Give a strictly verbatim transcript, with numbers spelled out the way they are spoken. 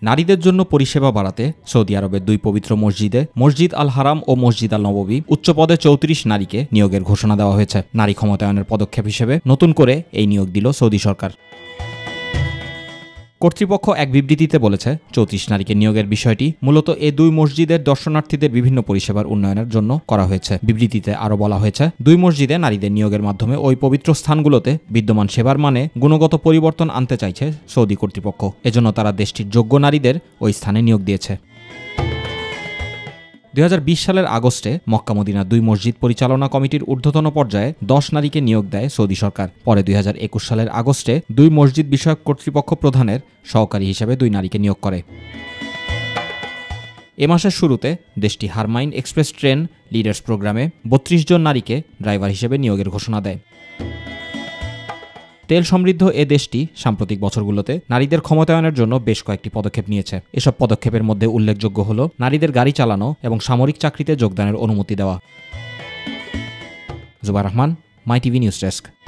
নারীদের জন্য পরিষেবা বাড়াতে সৌদি আরবের দুই পবিত্র মসজিদে মসজিদ আল হারাম ও মসজিদ আল নববী উচ্চ পদে চৌত্রিশ নারীকে নিয়োগের ঘোষণা দেওয়া হয়েছে। নারী ক্ষমতায়নের পদক্ষেপ হিসেবে নতুন করে এই নিয়োগ দিল সৌদি সরকার। কর্তৃপক্ষ এক বিবৃতিতে বলেছে, চৌত্রিশ নারীকে নিয়োগের বিষয়টি মূলত এ দুই মসজিদের দর্শনার্থীদের বিভিন্ন পরিষেবার উন্নয়নের জন্য করা হয়েছে। বিবৃতিতে আরও বলা হয়েছে, দুই মসজিদে নারীদের নিয়োগের মাধ্যমে ওই পবিত্র স্থানগুলোতে বিদ্যমান সেবার মানে গুণগত পরিবর্তন আনতে চাইছে সৌদি কর্তৃপক্ষ। এজন্য তারা দেশটির যোগ্য নারীদের ওই স্থানে নিয়োগ দিয়েছে। দুই হাজার বিশ সালের আগস্টে মক্কা মদিনা দুই মসজিদ পরিচালনা কমিটির ঊর্ধ্বতন পর্যায়ে দশ নারীকে নিয়োগ দেয় সৌদি সরকার। পরে দুই হাজার একুশ সালের আগস্টে দুই মসজিদ বিষয়ক কর্তৃপক্ষ প্রধানের সহকারী হিসেবে দুই নারীকে নিয়োগ করে। এ মাসের শুরুতে দেশটি হারমাইন এক্সপ্রেস ট্রেন লিডার্স প্রোগ্রামে বত্রিশ জন নারীকে ড্রাইভার হিসেবে নিয়োগের ঘোষণা দেয়। তেল সমৃদ্ধ এ দেশটি সাম্প্রতিক বছরগুলোতে নারীদের ক্ষমতায়নের জন্য বেশ কয়েকটি পদক্ষেপ নিয়েছে। এসব পদক্ষেপের মধ্যে উল্লেখযোগ্য হল নারীদের গাড়ি চালানো এবং সামরিক চাকরিতে যোগদানের অনুমতি দেওয়া। Zubair Rahman, my TV news desk.